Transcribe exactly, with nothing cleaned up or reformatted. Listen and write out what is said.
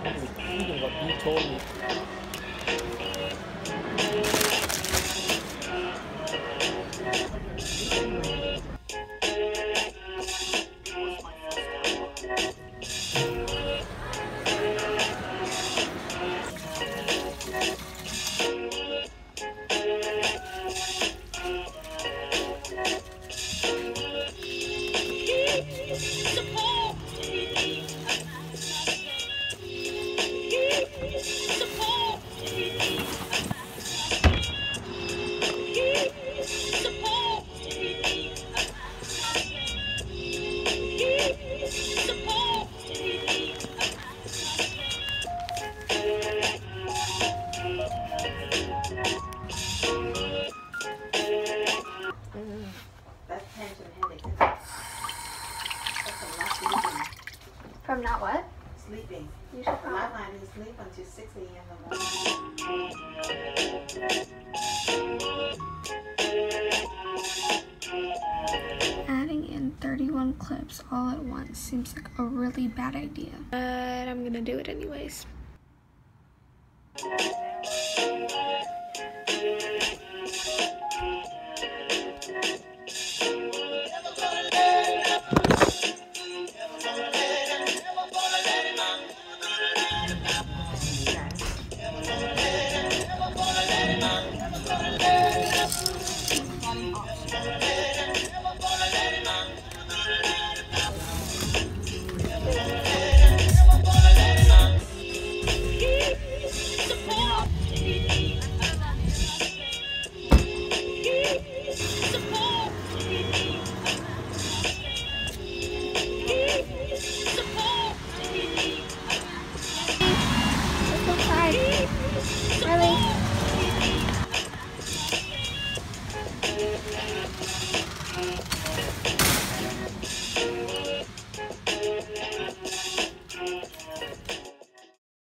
Even what you told me. From not what? Sleeping. You should My mind is sleep until six A M in the morning. Adding in thirty-one clips all at once seems like a really bad idea. But I'm gonna do it anyways.